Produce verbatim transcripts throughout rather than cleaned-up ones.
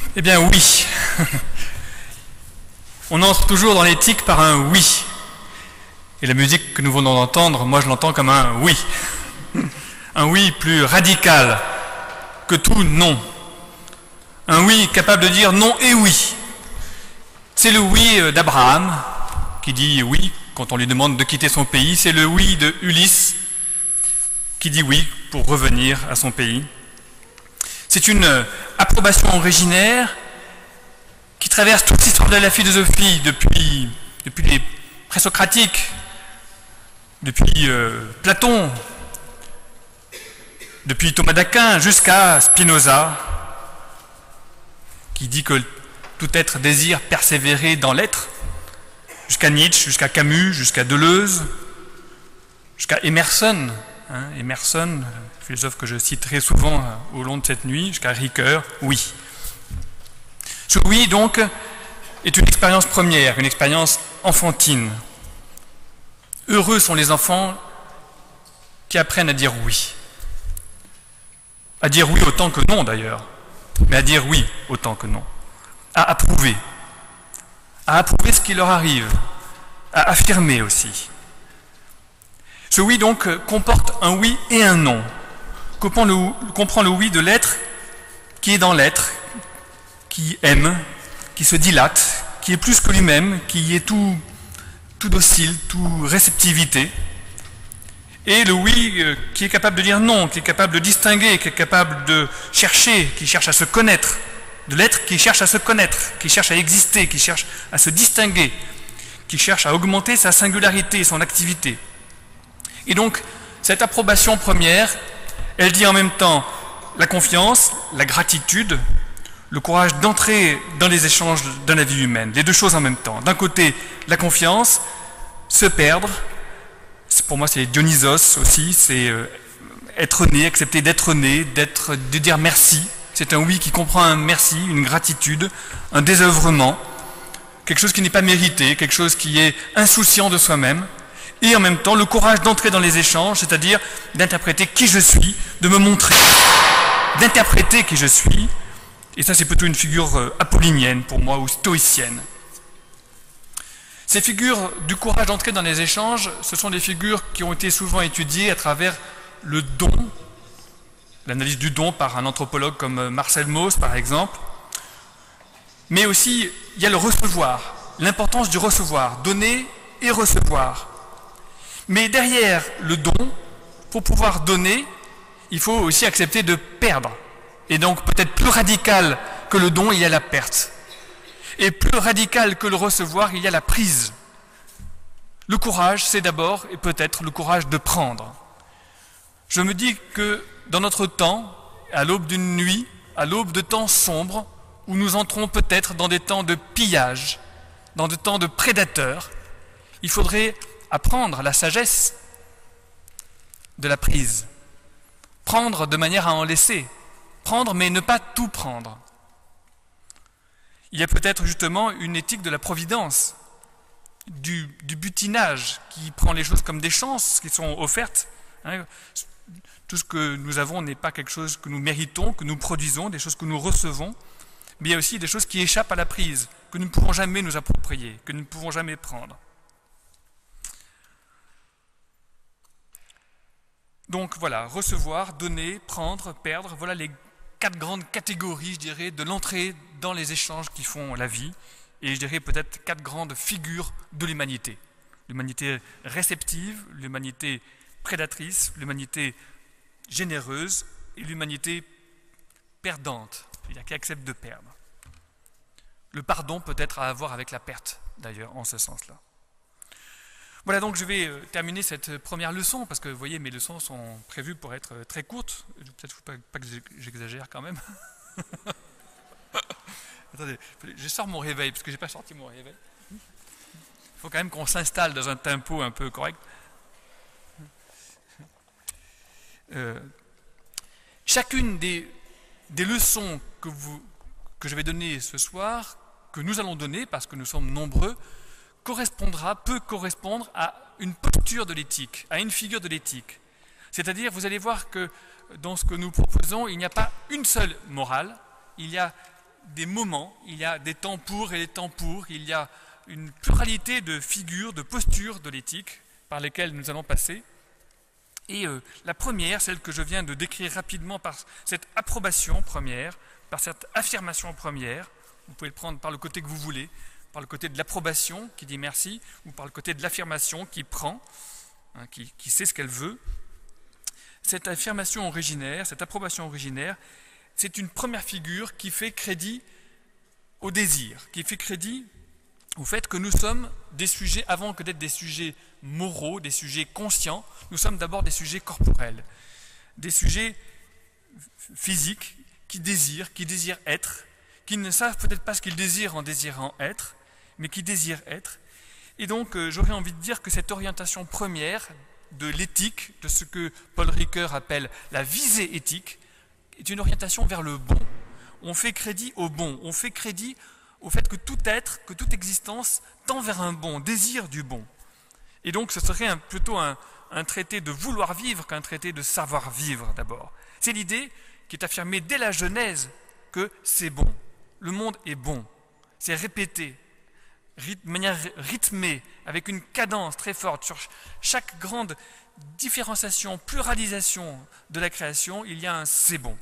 Eh bien oui. On entre toujours dans l'éthique par un oui. Et la musique que nous venons d'entendre, moi je l'entends comme un oui. Un oui plus radical que tout non. Un oui capable de dire non et oui. C'est le oui d'Abraham qui dit oui quand on lui demande de quitter son pays. C'est le oui de Ulysse qui dit oui pour revenir à son pays. C'est une approbation originaire qui traverse toute l'histoire de la philosophie depuis, depuis les présocratiques, depuis euh, Platon, depuis Thomas d'Aquin jusqu'à Spinoza, qui dit que tout être désire persévérer dans l'être, jusqu'à Nietzsche, jusqu'à Camus, jusqu'à Deleuze, jusqu'à Emerson, hein, Emerson, philosophe que je citerai souvent au long de cette nuit, jusqu'à Ricoeur, oui. Ce oui, donc, est une expérience première, une expérience enfantine. Heureux sont les enfants qui apprennent à dire oui. À dire oui autant que non, d'ailleurs, mais à dire oui autant que non. À approuver. À approuver ce qui leur arrive. À affirmer aussi. Ce oui, donc, comporte un oui et un non. Comprend le, comprend le oui de l'être qui est dans l'être, qui aime, qui se dilate, qui est plus que lui-même, qui est tout, tout docile, tout réceptivité. Et le oui euh, qui est capable de dire non, qui est capable de distinguer, qui est capable de chercher, qui cherche à se connaître, de l'être qui cherche à se connaître, qui cherche à exister, qui cherche à se distinguer, qui cherche à augmenter sa singularité, son activité. Et donc, cette approbation première, elle dit en même temps la confiance, la gratitude, le courage d'entrer dans les échanges de la vie humaine, les deux choses en même temps. D'un côté, la confiance, se perdre, pour moi c'est Dionysos aussi, c'est être né, accepter d'être né, d'être, de dire merci. C'est un oui qui comprend un merci, une gratitude, un désœuvrement, quelque chose qui n'est pas mérité, quelque chose qui est insouciant de soi-même, et en même temps le courage d'entrer dans les échanges, c'est-à-dire d'interpréter qui je suis, de me montrer, d'interpréter qui je suis. Et ça, c'est plutôt une figure apollinienne pour moi, ou stoïcienne. Ces figures du courage d'entrer dans les échanges, ce sont des figures qui ont été souvent étudiées à travers le don, l'analyse du don par un anthropologue comme Marcel Mauss, par exemple. Mais aussi, il y a le recevoir, l'importance du recevoir, donner et recevoir. Mais derrière le don, pour pouvoir donner, il faut aussi accepter de perdre. Et donc peut-être plus radical que le don, il y a la perte. Et plus radical que le recevoir, il y a la prise. Le courage, c'est d'abord et peut-être le courage de prendre. Je me dis que dans notre temps, à l'aube d'une nuit, à l'aube de temps sombres, où nous entrons peut-être dans des temps de pillage, dans des temps de prédateurs, il faudrait apprendre la sagesse de la prise. Prendre de manière à en laisser. Prendre, mais ne pas tout prendre. Il y a peut-être justement une éthique de la providence, du, du butinage, qui prend les choses comme des chances qui sont offertes. Hein. Tout ce que nous avons n'est pas quelque chose que nous méritons, que nous produisons, des choses que nous recevons, mais il y a aussi des choses qui échappent à la prise, que nous ne pouvons jamais nous approprier, que nous ne pouvons jamais prendre. Donc voilà, recevoir, donner, prendre, perdre, voilà les quatre grandes catégories, je dirais, de l'entrée dans les échanges qui font la vie, et je dirais peut-être quatre grandes figures de l'humanité. L'humanité réceptive, l'humanité prédatrice, l'humanité généreuse et l'humanité perdante, c'est-à-dire qui accepte de perdre. Le pardon peut-être à avoir avec la perte, d'ailleurs, en ce sens-là. Voilà, donc je vais terminer cette première leçon, parce que vous voyez, mes leçons sont prévues pour être très courtes. Peut-être pas, pas que j'exagère quand même. Attendez, je sors mon réveil, parce que je n'ai pas sorti mon réveil. Il faut quand même qu'on s'installe dans un tempo un peu correct. Euh, chacune des, des leçons que, vous, que je vais donner ce soir, que nous allons donner, parce que nous sommes nombreux, correspondra, peut correspondre à une posture de l'éthique, à une figure de l'éthique. C'est-à-dire, vous allez voir que dans ce que nous proposons, il n'y a pas une seule morale, il y a des moments, il y a des temps pour et des temps pour, il y a une pluralité de figures, de postures de l'éthique par lesquelles nous allons passer. Et euh, la première, celle que je viens de décrire rapidement par cette approbation première, par cette affirmation première, vous pouvez le prendre par le côté que vous voulez, par le côté de l'approbation qui dit merci, ou par le côté de l'affirmation qui prend, hein, qui, qui sait ce qu'elle veut. Cette affirmation originaire, cette approbation originaire, c'est une première figure qui fait crédit au désir, qui fait crédit au fait que nous sommes des sujets, avant que d'être des sujets moraux, des sujets conscients, nous sommes d'abord des sujets corporels, des sujets physiques qui désirent, qui désirent être, qui ne savent peut-être pas ce qu'ils désirent en désirant être, mais qui désirent être. Et donc, euh, j'aurais envie de dire que cette orientation première de l'éthique, de ce que Paul Ricoeur appelle la visée éthique, est une orientation vers le bon. On fait crédit au bon, on fait crédit au fait que tout être, que toute existence tend vers un bon, désire du bon. Et donc ce serait un, plutôt un, un traité de vouloir vivre qu'un traité de savoir vivre d'abord. C'est l'idée qui est affirmée dès la Genèse que c'est bon, le monde est bon, c'est répété, de manière rythmée, avec une cadence très forte sur chaque grande différenciation, pluralisation de la création, il y a un c'est bon.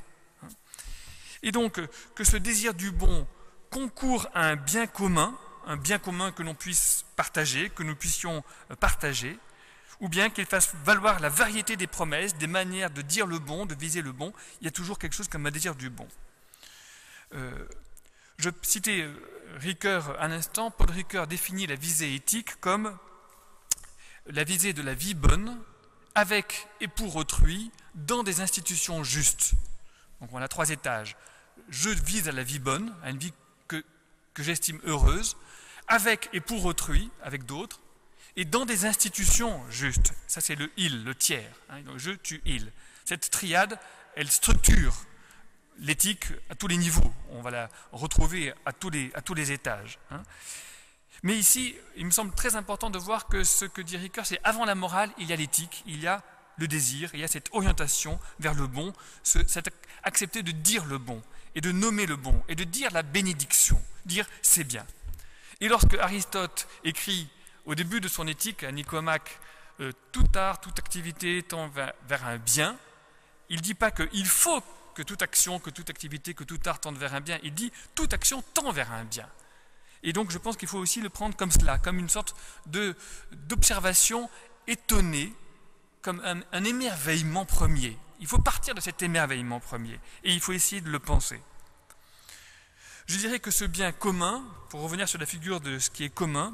Et donc que ce désir du bon concourt à un bien commun, un bien commun que l'on puisse partager, que nous puissions partager, ou bien qu'il fasse valoir la variété des promesses, des manières de dire le bon, de viser le bon, il y a toujours quelque chose comme un désir du bon. Euh, je citais Ricoeur un instant, Paul Ricoeur définit la visée éthique comme la visée de la vie bonne, avec et pour autrui, dans des institutions justes. Donc on a trois étages. Je vise à la vie bonne, à une vie que, que j'estime heureuse, avec et pour autrui, avec d'autres, et dans des institutions justes. Ça c'est le il, le tiers. Hein, donc je, tu, il. Cette triade, elle structure l'éthique à tous les niveaux. On va la retrouver à tous les, à tous les étages. Hein. Mais ici, il me semble très important de voir que ce que dit Ricoeur, c'est avant la morale, il y a l'éthique, il y a le désir, il y a cette orientation vers le bon, ce, cet accepter de dire le bon, et de nommer le bon, et de dire la bénédiction, dire c'est bien. Et lorsque Aristote écrit au début de son éthique à Nicomaque, euh, tout art, toute activité tend vers, vers un bien, il ne dit pas qu'il faut que toute action, que toute activité, que tout art tende vers un bien, il dit toute action tend vers un bien. Et donc je pense qu'il faut aussi le prendre comme cela, comme une sorte de, d'observation étonnée, comme un, un émerveillement premier. Il faut partir de cet émerveillement premier, et il faut essayer de le penser. Je dirais que ce bien commun, pour revenir sur la figure de ce qui est commun,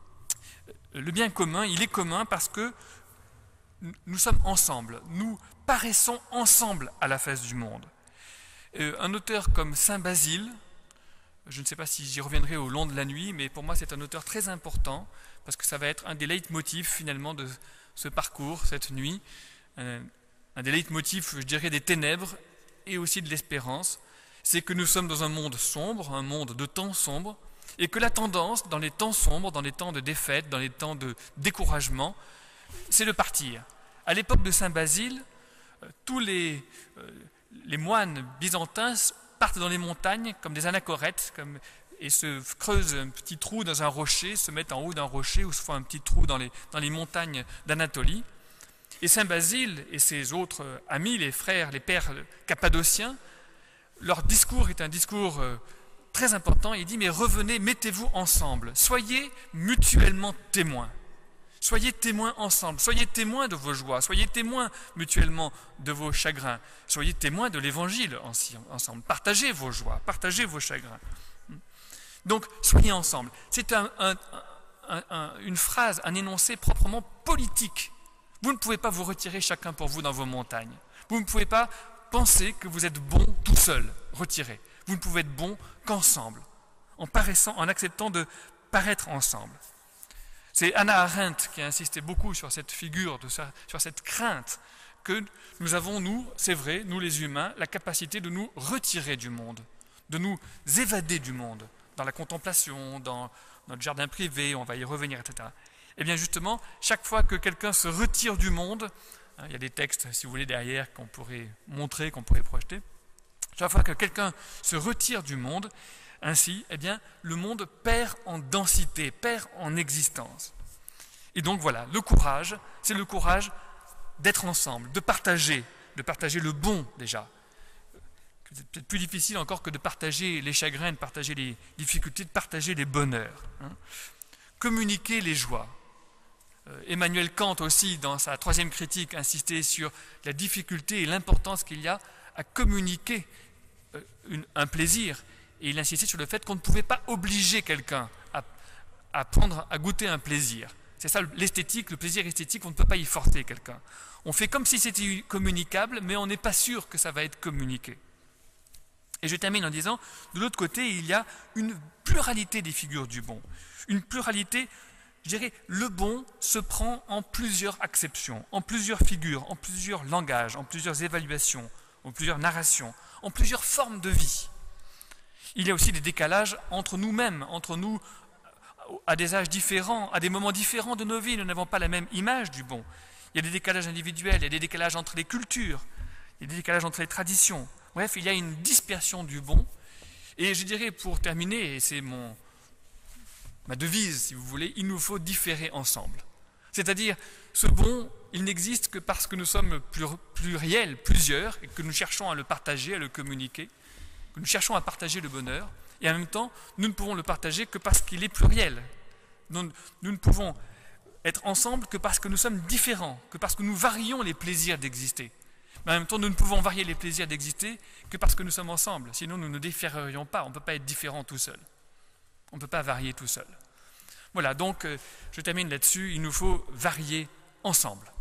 le bien commun, il est commun parce que nous sommes ensemble, nous paraissons ensemble à la face du monde. Euh, un auteur comme Saint Basile, je ne sais pas si j'y reviendrai au long de la nuit, mais pour moi c'est un auteur très important, parce que ça va être un des leitmotifs finalement de ce parcours, cette nuit, un, un des leitmotifs, je dirais, des ténèbres et aussi de l'espérance, c'est que nous sommes dans un monde sombre, un monde de temps sombre, et que la tendance dans les temps sombres, dans les temps de défaite, dans les temps de découragement, c'est de partir. À l'époque de Saint Basile, tous les, euh, les moines byzantins partent dans les montagnes comme des anachorètes, comme, et se creusent un petit trou dans un rocher, se mettent en haut d'un rocher ou se font un petit trou dans les, dans les montagnes d'Anatolie. Et Saint Basile et ses autres amis, les frères, les pères cappadociens, leur discours est un discours euh, très important. Il dit, mais revenez, mettez-vous ensemble, soyez mutuellement témoins. Soyez témoins ensemble, soyez témoins de vos joies, soyez témoins mutuellement de vos chagrins, soyez témoins de l'évangile ensemble, partagez vos joies, partagez vos chagrins. Donc, soyez ensemble. C'est un, un, un, un, une phrase, un énoncé proprement politique. Vous ne pouvez pas vous retirer chacun pour vous dans vos montagnes. Vous ne pouvez pas penser que vous êtes bon tout seul, retiré. Vous ne pouvez être bon qu'ensemble, en paraissant, en acceptant de paraître ensemble. C'est Hannah Arendt qui a insisté beaucoup sur cette figure, de ça, sur cette crainte que nous avons, nous, c'est vrai, nous les humains, la capacité de nous retirer du monde, de nous évader du monde, dans la contemplation, dans notre jardin privé, on va y revenir, et cetera. Et bien justement, chaque fois que quelqu'un se retire du monde, hein, il y a des textes, si vous voulez, derrière qu'on pourrait montrer, qu'on pourrait projeter, chaque fois que quelqu'un se retire du monde, ainsi, eh bien, le monde perd en densité, perd en existence. Et donc voilà, le courage, c'est le courage d'être ensemble, de partager, de partager le bon déjà. C'est peut-être plus difficile encore que de partager les chagrins, de partager les difficultés, de partager les bonheurs. Hein. Communiquer les joies. Euh, Emmanuel Kant aussi, dans sa troisième critique, insistait sur la difficulté et l'importance qu'il y a à communiquer euh, une, un plaisir. Et il insistait sur le fait qu'on ne pouvait pas obliger quelqu'un à, à prendre, à goûter un plaisir. C'est ça l'esthétique, le plaisir esthétique, on ne peut pas y forcer quelqu'un. On fait comme si c'était communicable, mais on n'est pas sûr que ça va être communiqué. Et je termine en disant, de l'autre côté, il y a une pluralité des figures du bon. Une pluralité, je dirais, le bon se prend en plusieurs acceptions, en plusieurs figures, en plusieurs langages, en plusieurs évaluations, en plusieurs narrations, en plusieurs formes de vie. Il y a aussi des décalages entre nous-mêmes, entre nous, à des âges différents, à des moments différents de nos vies. Nous n'avons pas la même image du bon. Il y a des décalages individuels, il y a des décalages entre les cultures, il y a des décalages entre les traditions. Bref, il y a une dispersion du bon. Et je dirais, pour terminer, et c'est mon, ma devise, si vous voulez, il nous faut différer ensemble. C'est-à-dire, ce bon, il n'existe que parce que nous sommes pluriels, plusieurs, et que nous cherchons à le partager, à le communiquer, que nous cherchons à partager le bonheur, et en même temps, nous ne pouvons le partager que parce qu'il est pluriel. Nous, nous ne pouvons être ensemble que parce que nous sommes différents, que parce que nous varions les plaisirs d'exister. Mais en même temps, nous ne pouvons varier les plaisirs d'exister que parce que nous sommes ensemble. Sinon, nous ne différerions pas. On ne peut pas être différent tout seul. On ne peut pas varier tout seul. Voilà, donc, euh, je termine là-dessus. Il nous faut varier ensemble.